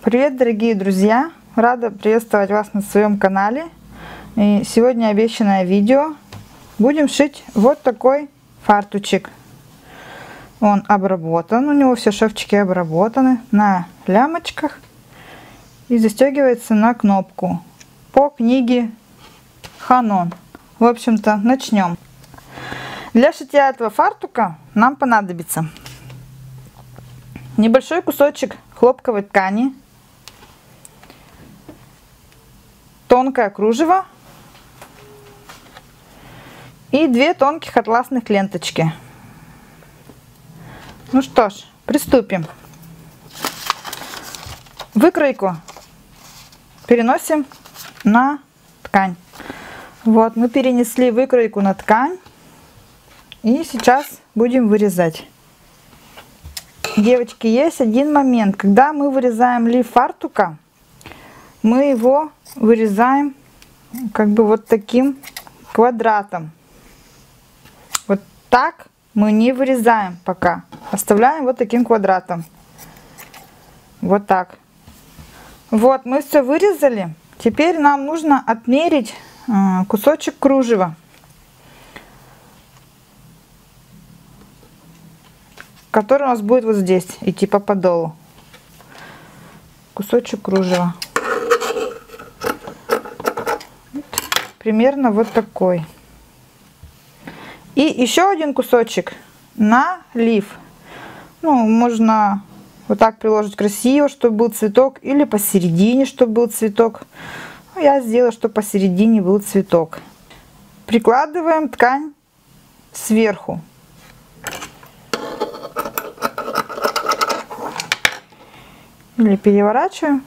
Привет, дорогие друзья! Рада приветствовать вас на своем канале. И сегодня обещанное видео. Будем шить вот такой фартучек. Он обработан, у него все шовчики обработаны на лямочках и застегивается на кнопку по книге Ханон. В общем-то, начнем. Для шитья этого фартука нам понадобится небольшой кусочек хлопковой ткани, тонкое кружево и 2 тонких атласных ленточки. Ну что ж, приступим. Выкройку переносим на ткань. Вот, мы перенесли выкройку на ткань. И сейчас будем вырезать. Девочки, есть один момент. Когда мы вырезаем лиф фартука, мы его вырезаем как бы вот таким квадратом. Вот так мы не вырезаем пока. Оставляем вот таким квадратом. Вот так. Вот, мы все вырезали. Теперь нам нужно отмерить кусочек кружева, который у нас будет вот здесь идти по подолу. Кусочек кружева. Примерно вот такой. И еще один кусочек на лиф. Ну, можно вот так приложить красиво, чтобы был цветок, или посередине, чтобы был цветок. Ну, я сделала, чтобы посередине был цветок. Прикладываем ткань сверху. Или переворачиваем.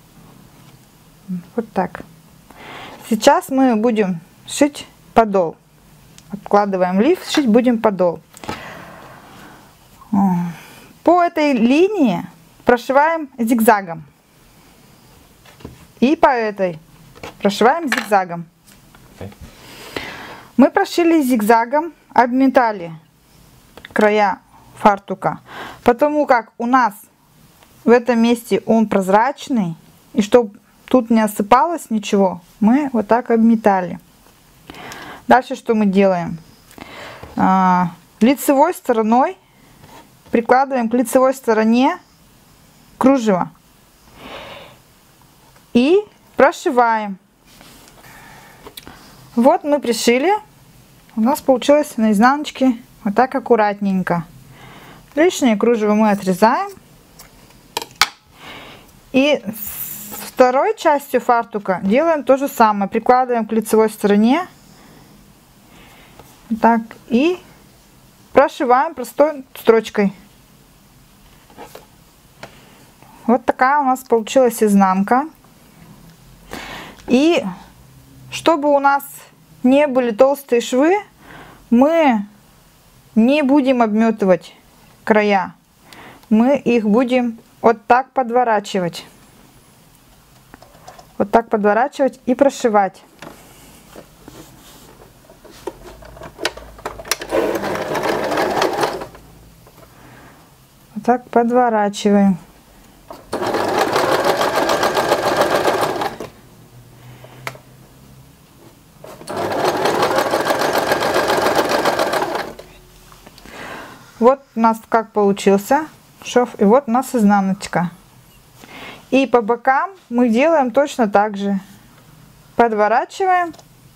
Вот так. Сейчас мы будем шить подол. Откладываем лиф, шить будем подол. По этой линии прошиваем зигзагом. И по этой прошиваем зигзагом. Мы прошили зигзагом, обметали края фартука, потому как у нас в этом месте он прозрачный, и чтобы тут не осыпалось ничего, мы вот так обметали. Дальше что мы делаем? Лицевой стороной прикладываем к лицевой стороне кружево и прошиваем. Вот мы пришили. У нас получилось на изнаночке вот так аккуратненько. Лишнее кружево мы отрезаем. И с второй частью фартука делаем то же самое. Прикладываем к лицевой стороне. Так, и прошиваем простой строчкой. Вот такая у нас получилась изнанка. И чтобы у нас не были толстые швы, мы не будем обметывать края. Мы их будем вот так подворачивать. Вот так подворачивать и прошивать. Вот так подворачиваем. Вот у нас как получился шов, и вот у нас изнаночка. И по бокам мы делаем точно так же. Подворачиваем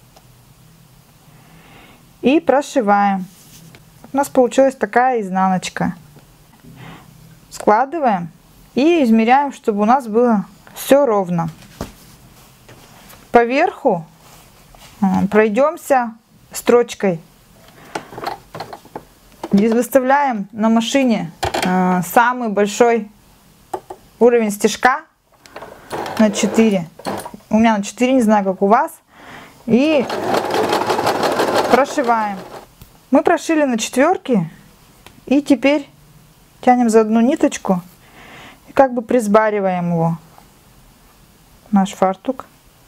и прошиваем. У нас получилась такая изнаночка. Складываем и измеряем, чтобы у нас было все ровно. По верху пройдемся строчкой. Выставляем на машине самый большой уровень стежка на 4. У меня на 4, не знаю, как у вас. И прошиваем. Мы прошили на 4. И теперь тянем за одну ниточку и как бы присбариваем его. Наш фартук.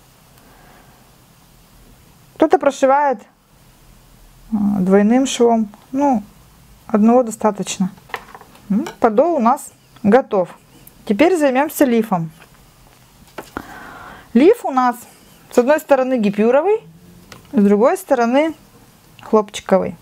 Кто-то прошивает двойным швом. Ну, одного достаточно. Подол у нас готов. Теперь займемся лифом. Лиф у нас с одной стороны гипюровый, с другой стороны хлопчиковый.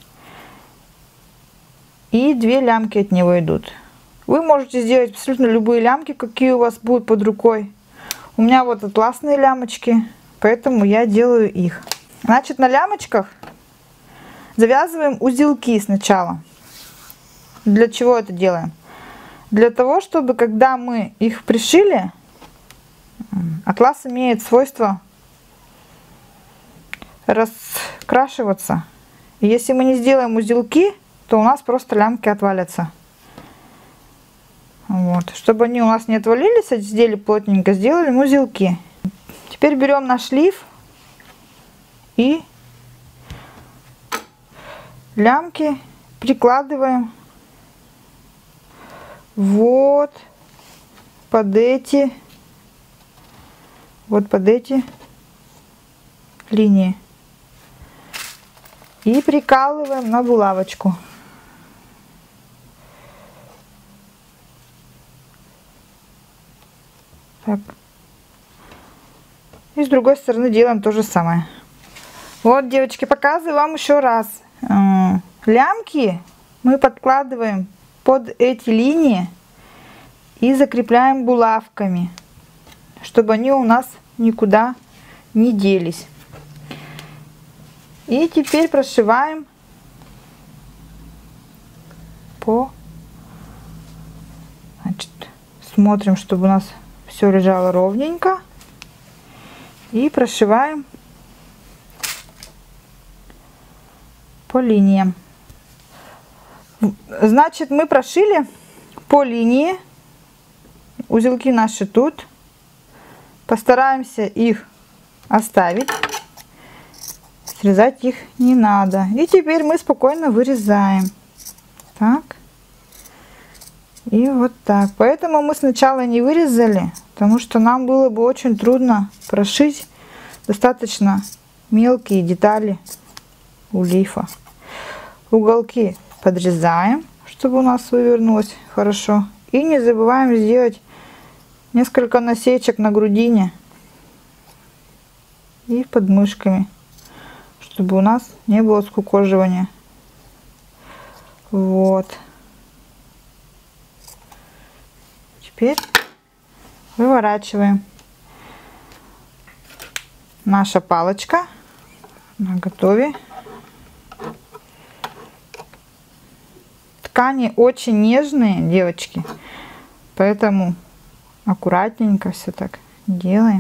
И 2 лямки от него идут. Вы можете сделать абсолютно любые лямки, какие у вас будут под рукой. У меня вот атласные лямочки, поэтому я делаю их. Значит, на лямочках завязываем узелки сначала. Для чего это делаем? Для того, чтобы когда мы их пришили, атлас имеет свойство раскрашиваться. И если мы не сделаем узелки, то у нас просто лямки отвалятся. Вот. Чтобы они у нас не отвалились, а изделие плотненько, сделали узелки. Теперь берем наш лиф и лямки прикладываем вот под эти линии и прикалываем на булавочку. Так. И с другой стороны делаем то же самое. Вот, девочки, показываю вам еще раз. Лямки мы подкладываем под эти линии и закрепляем булавками, чтобы они у нас никуда не делись. И теперь прошиваем значит, смотрим, чтобы у нас все лежало ровненько, и прошиваем по линиям. Значит, мы прошили по линии, узелки наши тут, постараемся их оставить, срезать их не надо. И теперь мы спокойно вырезаем. Так. И вот так. Поэтому мы сначала не вырезали, потому что нам было бы очень трудно прошить достаточно мелкие детали у лифа. Уголки подрезаем, чтобы у нас вывернулось хорошо. И не забываем сделать несколько насечек на грудине и под мышками, чтобы у нас не было скукоживания. Вот. Теперь выворачиваем. Наша палочка наготове. Ткани очень нежные, девочки, поэтому аккуратненько все так делаем.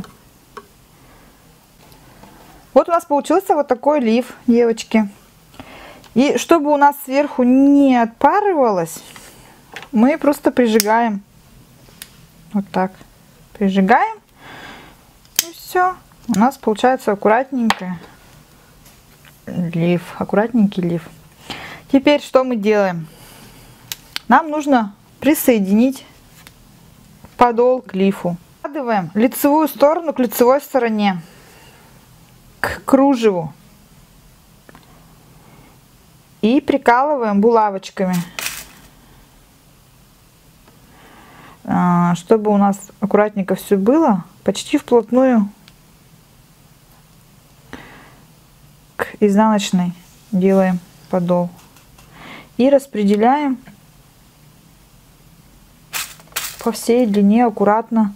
Вот у нас получился вот такой лиф, девочки. И чтобы у нас сверху не отпарывалось, мы просто прижигаем. Вот так. Прижигаем. И все. У нас получается аккуратненько лиф. Аккуратненький лиф. Теперь что мы делаем? Нам нужно присоединить подол к лифу. Прикладываем лицевую сторону к лицевой стороне, к кружеву. И прикалываем булавочками, чтобы у нас аккуратненько все было, почти вплотную к изнаночной делаем подол. И распределяем по всей длине, аккуратно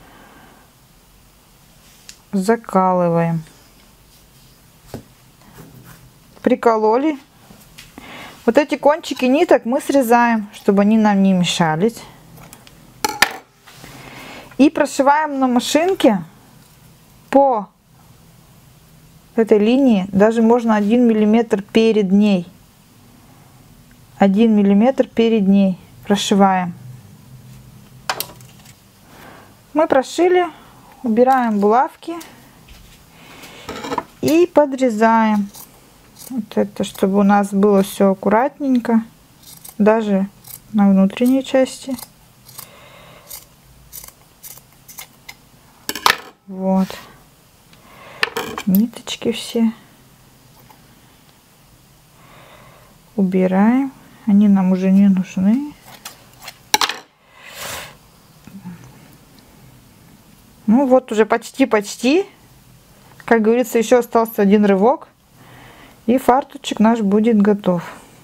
закалываем. Прикололи. Вот эти кончики ниток мы срезаем, чтобы они нам не мешались. И прошиваем на машинке по этой линии, даже можно 1 миллиметр перед ней. 1 миллиметр перед ней прошиваем. Мы прошили, убираем булавки и подрезаем. Вот это, чтобы у нас было все аккуратненько, даже на внутренней части. Вот. Ниточки все убираем. Они нам уже не нужны. Ну вот уже почти. Как говорится, еще остался один рывок. И фартучек наш будет готов.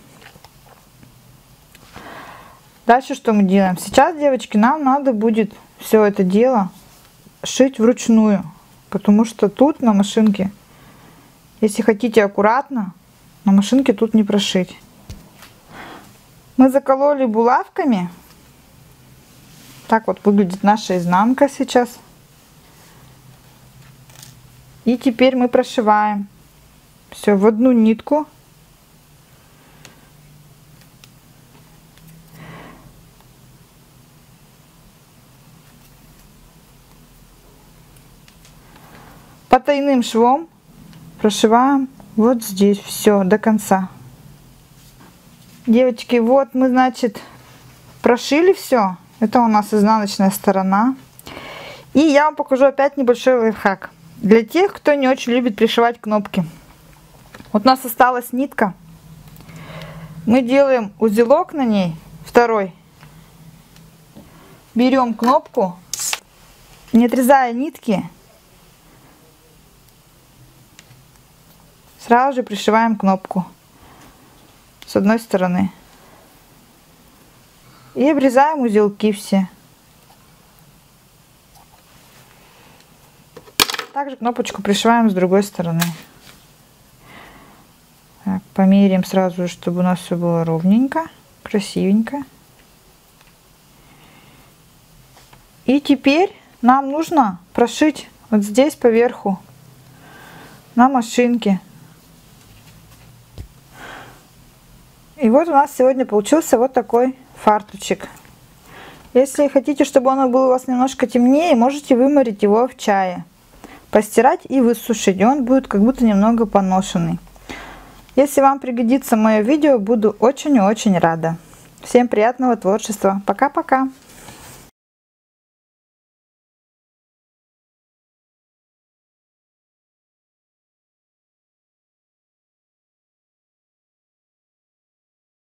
Дальше что мы делаем? Сейчас, девочки, нам надо будет все это дело шить вручную. Потому что тут на машинке, если хотите аккуратно, на машинке тут не прошить. Мы закололи булавками. Так вот выглядит наша изнанка сейчас. И теперь мы прошиваем все в одну нитку. Потайным швом прошиваем вот здесь все до конца. Девочки, вот мы, значит, прошили все. Это у нас изнаночная сторона. И я вам покажу опять небольшой лайфхак. Для тех, кто не очень любит пришивать кнопки. Вот у нас осталась нитка. Мы делаем узелок на ней, второй. Берем кнопку, не отрезая нитки. Сразу же пришиваем кнопку с одной стороны. И обрезаем узелки все. Также кнопочку пришиваем с другой стороны. Так, померяем сразу, чтобы у нас все было ровненько, красивенько. И теперь нам нужно прошить вот здесь поверху на машинке. И вот у нас сегодня получился вот такой фартучек. Если хотите, чтобы он был у вас немножко темнее, можете выморить его в чае, постирать и высушить, и он будет как будто немного поношенный. Если вам пригодится мое видео, буду очень и очень рада. Всем приятного творчества. Пока-пока.